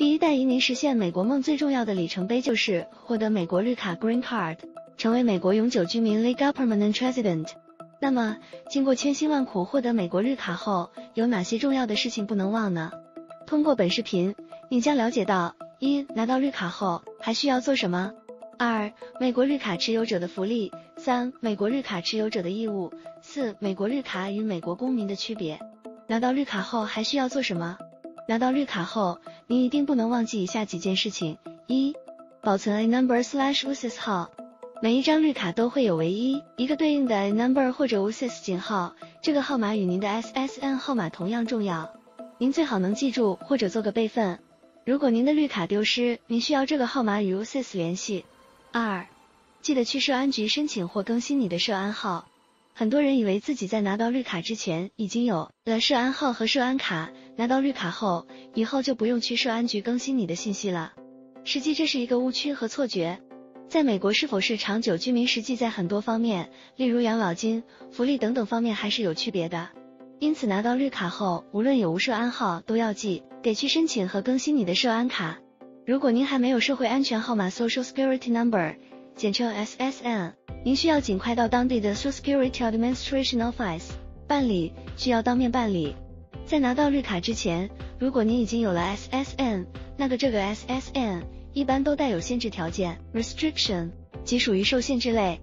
第一代移民实现美国梦最重要的里程碑就是获得美国绿卡 Green Card， 成为美国永久居民 Legal Permanent Resident。那么，经过千辛万苦获得美国绿卡后，有哪些重要的事情不能忘呢？通过本视频，你将了解到：一、拿到绿卡后还需要做什么？2、美国绿卡持有者的福利；3、美国绿卡持有者的义务；4、美国绿卡与美国公民的区别。拿到绿卡后还需要做什么？拿到绿卡后，你一定不能忘记以下几件事情：一、保存 A number/USIS 号。每一张绿卡都会有唯一一个对应的 A number 或者 USIS 井号，这个号码与您的 SSN 号码同样重要，您最好能记住或者做个备份。如果您的绿卡丢失，您需要这个号码与 USIS 联系。2、记得去社安局申请或更新你的社安号。很多人以为自己在拿到绿卡之前已经有了社安号和社安卡，拿到绿卡后，以后就不用去社安局更新你的信息了。实际这是一个误区和错觉。在美国是否是长久居民，实际在很多方面，例如养老金、福利等等方面还是有区别的。因此拿到绿卡后，无论有无社安号，都要记得去申请和更新你的社安卡。如果您还没有社会安全号码 Social Security Number， 简称 SSN， 您需要尽快到当地的 Social Security Administration Office 办理，需要当面办理。在拿到绿卡之前，如果您已经有了 SSN， 那这个 SSN 一般都带有限制条件 restriction， 即属于受限制类。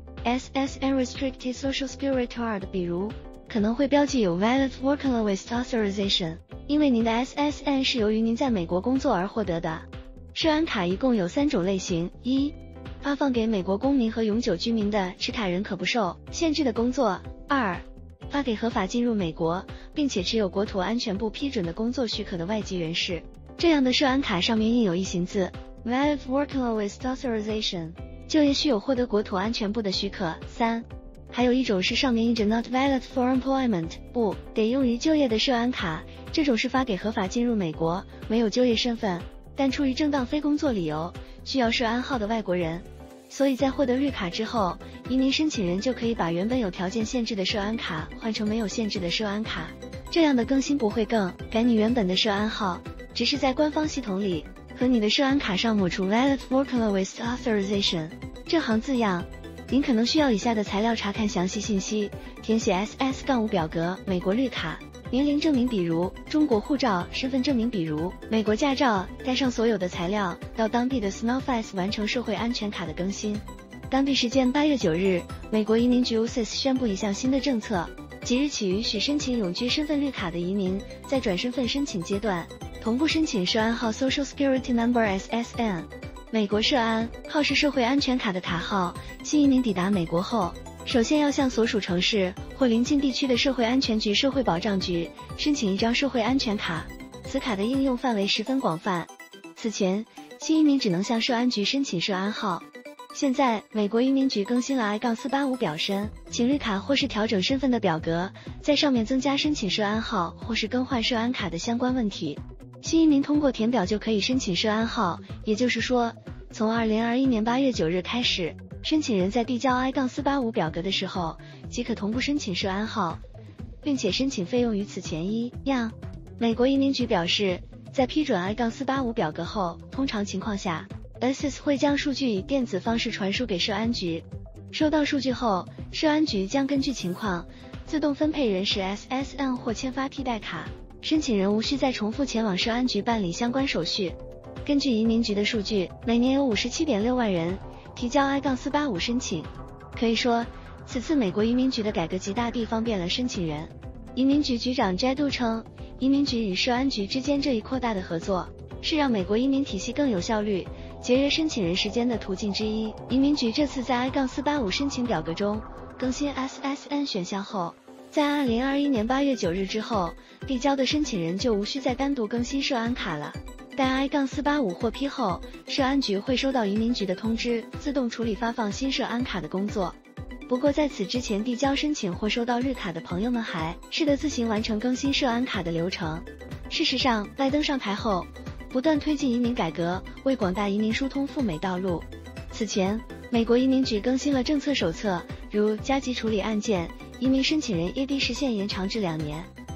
SSN Restricted Social Security Card 比如可能会标记有 Valid Working Allowance Authorization， 因为您的 SSN 是由于您在美国工作而获得的。社安卡一共有3种类型：一、发放给美国公民和永久居民的持卡人可不受限制的工作； 2、发给合法进入美国并且持有国土安全部批准的工作许可的外籍人士，这样的社安卡上面印有一行字 Valid Working Allowance Authorization， 就业需有获得国土安全部的许可。3、还有一种是上面印着 Not Valid for Employment， 不得用于就业的社安卡，这种是发给合法进入美国没有就业身份但出于正当非工作理由需要社安号的外国人。所以在获得绿卡之后，移民申请人就可以把原本有条件限制的社安卡换成没有限制的社安卡，这样的更新不会更改你原本的社安号，只是在官方系统里和你的社安卡上抹除 Valid Working Allowance Authorization 这行字样。您可能需要以下的材料查看详细信息：填写 SS-5 表格，美国绿卡，年龄证明比如中国护照，身份证明比如美国驾照，带上所有的材料，到当地的 SNOFICE 完成社会安全卡的更新。当地时间8月9日，美国移民局 USIS 宣布一项新的政策，即日起允许申请永居身份绿卡的移民在转身份申请阶段同步申请社安号 Social Security Number SSN。美国社安号是社会安全卡的卡号，新移民抵达美国后，首先要向所属城市或邻近地区的社会安全局、社会保障局申请一张社会安全卡，此卡的应用范围十分广泛。此前，新移民只能向社安局申请社安号。现在，美国移民局更新了 I-485 表申请绿卡或是调整身份的表格，在上面增加申请社安号或是更换社安卡的相关问题。新移民通过填表就可以申请社安号，也就是说，从2021年8月9日开始，申请人在递交 I-485 表格的时候，即可同步申请社安号，并且申请费用与此前一样。美国移民局表示，在批准 I-485 表格后，通常情况下 USIS 会将数据以电子方式传输给社安局。收到数据后，社安局将根据情况自动分配人士 SSN 或签发替代卡，申请人无需再重复前往社安局办理相关手续。根据移民局的数据，每年有 57.6 万人提交 I-485 申请。可以说，此次美国移民局的改革极大地方便了申请人。移民局局长 Jadu 称，移民局与社安局之间这一扩大的合作，是让美国移民体系更有效率、节约申请人时间的途径之一。移民局这次在 I-485 申请表格中更新 SSN 选项后，在2021年8月9日之后，递交的申请人就无需再单独更新社安卡了。待 I-485 获批后，社安局会收到移民局的通知，自动处理发放新社安卡的工作。不过在此之前递交申请或收到绿卡的朋友们还是得自行完成更新社安卡的流程。事实上，拜登上台后不断推进移民改革，为广大移民疏通赴美道路。此前，美国移民局更新了政策手册，如加急处理案件，移民申请人ED时限延长至2年，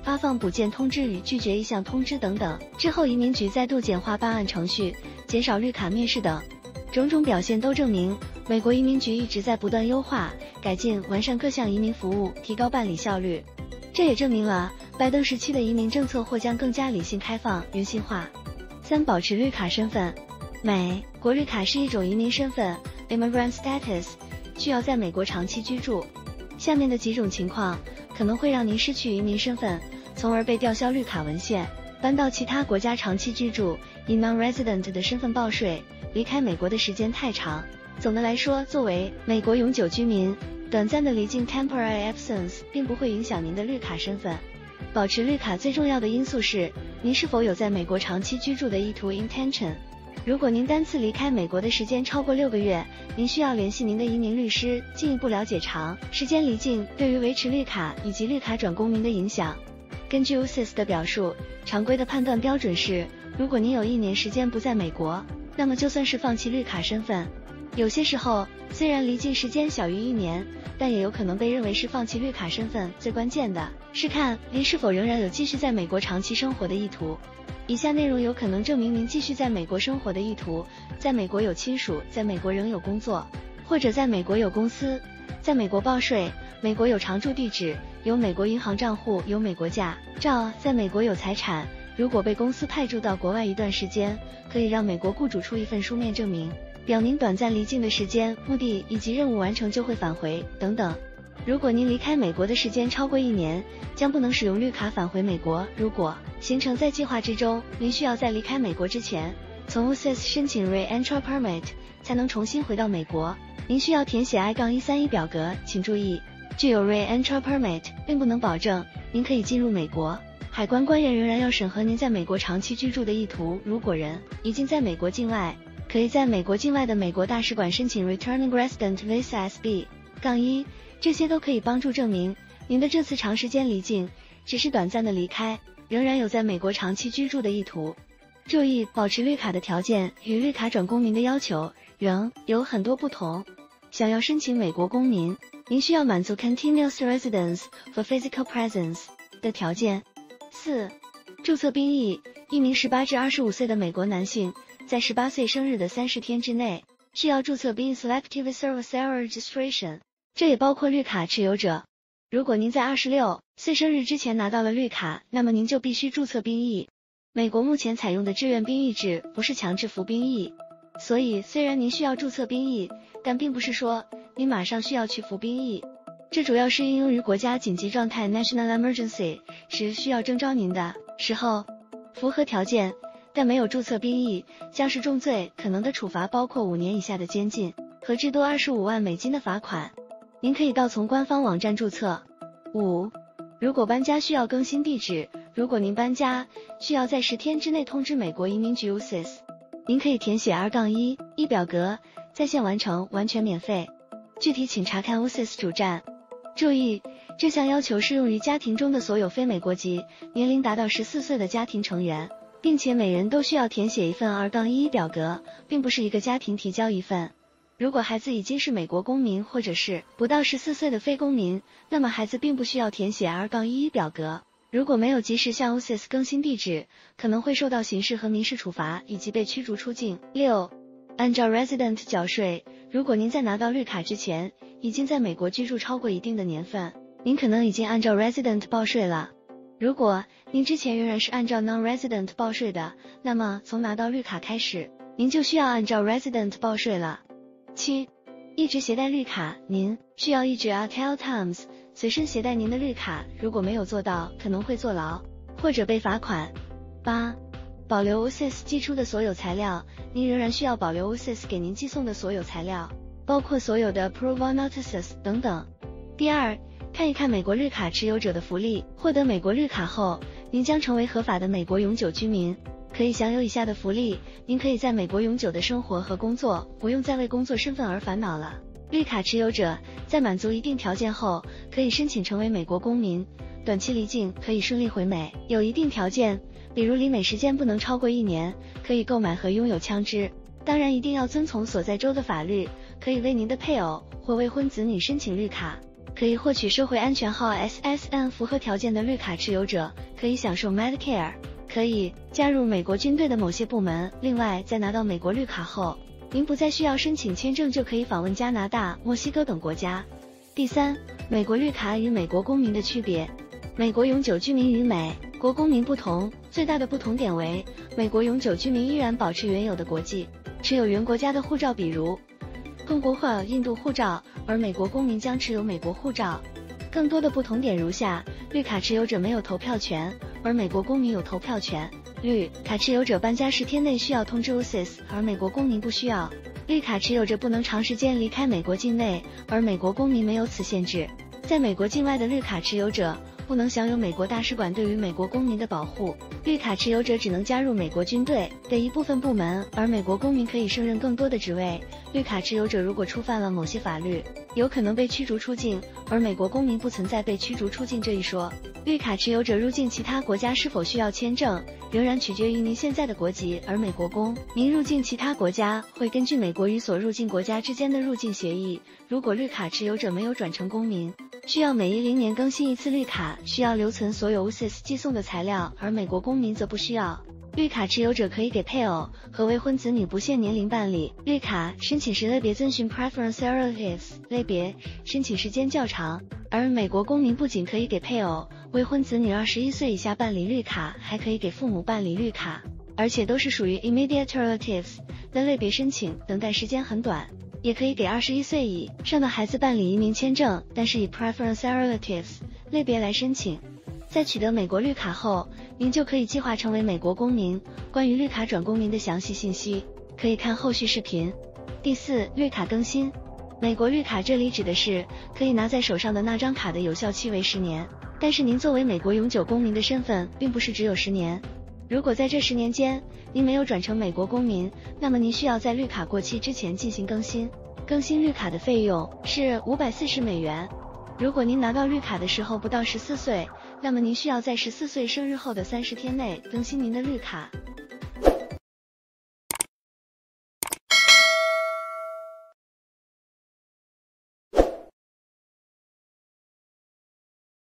发放补件通知与拒绝意向通知等等。之后移民局再度简化办案程序，减少绿卡面试等，种种表现都证明，美国移民局一直在不断优化、改进、完善各项移民服务，提高办理效率。这也证明了拜登时期的移民政策或将更加理性、开放、人性化。3. 保持绿卡身份。美国绿卡是一种移民身份 （immigrant status）， 需要在美国长期居住。下面的几种情况可能会让您失去移民身份，从而被吊销绿卡文献，搬到其他国家长期居住，以 non-resident 的身份报税，离开美国的时间太长。总的来说，作为美国永久居民，短暂的离境 temporary absence 并不会影响您的绿卡身份。保持绿卡最重要的因素是，您是否有在美国长期居住的意图 intention。如果您单次离开美国的时间超过6个月，您需要联系您的移民律师，进一步了解长时间离境对于维持绿卡以及绿卡转公民的影响。根据 USCIS 的表述，常规的判断标准是，如果您有1年时间不在美国，那么就算是放弃绿卡身份。有些时候，虽然离境时间小于1年，但也有可能被认为是放弃绿卡身份。最关键的是看您是否仍然有继续在美国长期生活的意图。以下内容有可能证明您继续在美国生活的意图：在美国有亲属，在美国仍有工作，或者在美国有公司，在美国报税，美国有常住地址，有美国银行账户，有美国驾照，在美国有财产。如果被公司派驻到国外一段时间，可以让美国雇主出一份书面证明，表明短暂离境的时间、目的以及任务完成就会返回等等。如果您离开美国的时间超过1年，将不能使用绿卡返回美国。如果行程在计划之中，您需要在离开美国之前，从 USCIS 申请 Re-entry Permit， 才能重新回到美国。您需要填写 I-131表格。请注意，具有 Re-entry Permit 并不能保证您可以进入美国。海关官员仍然要审核您在美国长期居住的意图。如果人已经在美国境外，可以在美国境外的美国大使馆申请 Returning Resident Visa SB-1，这些都可以帮助证明您的这次长时间离境只是短暂的离开，仍然有在美国长期居住的意图。注意，保持绿卡的条件与绿卡转公民的要求仍有很多不同。想要申请美国公民，您需要满足 Continuous Residence for Physical Presence 的条件。4. 注册宾役。一名18至25岁的美国男性，在18岁生日的30天之内，需要注册宾 Selective Service Registration， 这也包括绿卡持有者。如果您在26岁生日之前拿到了绿卡，那么您就必须注册宾役。美国目前采用的志愿宾役制不是强制服兵役，所以虽然您需要注册宾役，但并不是说您马上需要去服兵役。这主要是应用于国家紧急状态 National Emergency 时需要征召您的时候。符合条件但没有注册宾役将是重罪，可能的处罚包括5年以下的监禁和至多25万美金的罚款。您可以到从官方网站注册。5. 如果搬家需要更新地址，如果您搬家，需要在10天之内通知美国移民局 USCIS。您可以填写 R-1 表格，在线完成，完全免费。具体请查看 USCIS 主站。注意，这项要求适用于家庭中的所有非美国籍、年龄达到14岁的家庭成员，并且每人都需要填写一份 R-1 表格，并不是一个家庭提交一份。如果孩子已经是美国公民或者是不到14岁的非公民，那么孩子并不需要填写 R-1 表格。如果没有及时向 USCIS 更新地址，可能会受到刑事和民事处罚以及被驱逐出境。6. 按照 Resident 缴税。如果您在拿到绿卡之前已经在美国居住超过一定的年份，您可能已经按照 Resident 报税了。如果您之前仍然是按照 Non-Resident 报税的，那么从拿到绿卡开始，您就需要按照 Resident 报税了。7. 一直携带绿卡。您需要一直 at all times 随身携带您的绿卡，如果没有做到，可能会坐牢或者被罚款。8. 保留 USCIS 寄出的所有材料。您仍然需要保留 USCIS 给您寄送的所有材料，包括所有的 approval notices 等等。第二，看一看美国绿卡持有者的福利。获得美国绿卡后，您将成为合法的美国永久居民，可以享有以下的福利。您可以在美国永久的生活和工作，不用再为工作身份而烦恼了。绿卡持有者在满足一定条件后，可以申请成为美国公民，短期离境可以顺利回美。有一定条件，比如离美时间不能超过1年，可以购买和拥有枪支。当然一定要遵从所在州的法律，可以为您的配偶或未婚子女申请绿卡。 可以获取社会安全号 SSN 符合条件的绿卡持有者可以享受 Medicare， 可以加入美国军队的某些部门。另外，在拿到美国绿卡后，您不再需要申请签证就可以访问加拿大、墨西哥等国家。第三，美国绿卡与美国公民的区别。美国永久居民与美国公民不同，最大的不同点为，美国永久居民依然保持原有的国籍，持有原国家的护照，比如中国或印度护照，而美国公民将持有美国护照。更多的不同点如下：绿卡持有者没有投票权，而美国公民有投票权。绿卡持有者搬家10天内需要通知 USCIS， 而美国公民不需要。绿卡持有者不能长时间离开美国境内，而美国公民没有此限制。在美国境外的绿卡持有者不能享有美国大使馆对于美国公民的保护，绿卡持有者只能加入美国军队的一部分部门，而美国公民可以胜任更多的职位。绿卡持有者如果触犯了某些法律，有可能被驱逐出境，而美国公民不存在被驱逐出境这一说。绿卡持有者入境其他国家是否需要签证，仍然取决于您现在的国籍，而美国公民入境其他国家会根据美国与所入境国家之间的入境协议。如果绿卡持有者没有转成公民，需要每10年更新一次绿卡，需要留存所有 USCIS 寄送的材料，而美国公民则不需要。绿卡持有者可以给配偶和未婚子女不限年龄办理绿卡，申请时类别遵循 Preference Relatives 类别，申请时间较长。而美国公民不仅可以给配偶、未婚子女21岁以下办理绿卡，还可以给父母办理绿卡，而且都是属于 Immediate Relatives 的类别申请，等待时间很短。也可以给21岁以上的孩子办理移民签证，但是以 Preference Relatives 类别来申请。在取得美国绿卡后，您就可以计划成为美国公民。关于绿卡转公民的详细信息，可以看后续视频。第四，绿卡更新。美国绿卡这里指的是可以拿在手上的那张卡的有效期为10年，但是您作为美国永久公民的身份并不是只有10年。如果在这10年间您没有转成美国公民，那么您需要在绿卡过期之前进行更新。更新绿卡的费用是$540。如果您拿到绿卡的时候不到14岁，那么您需要在14岁生日后的30天内更新您的绿卡。